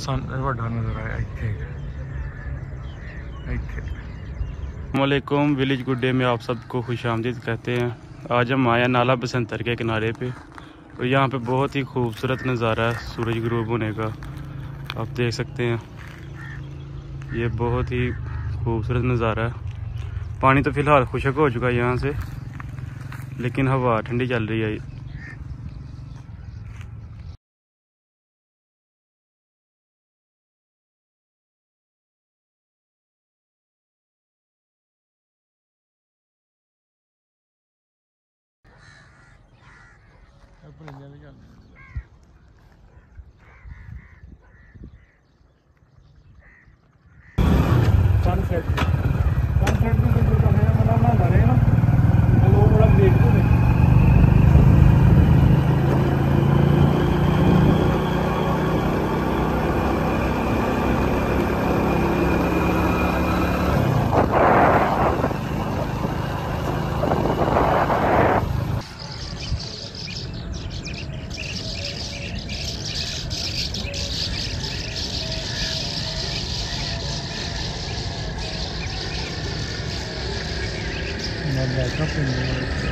ਵੱਡਾ ਨਜ਼ਰ ਆਇਆ ਇੱਥੇ। अस्सलामुअलैकुम, विलेज गुड डे में आप सबको खुशामदीद कहते हैं। आज हम आए नाला बसंतर के किनारे पे और यहाँ पे बहुत ही खूबसूरत नज़ारा है सूरज गुरूब होने का। आप देख सकते हैं, ये बहुत ही खूबसूरत नज़ारा है। पानी तो फ़िलहाल खुशक हो चुका है यहाँ से, लेकिन हवा ठंडी चल रही है। सनसेट भी मतलब ना रहे ना लोग बड़ा देखते हैं। Not that, nothing.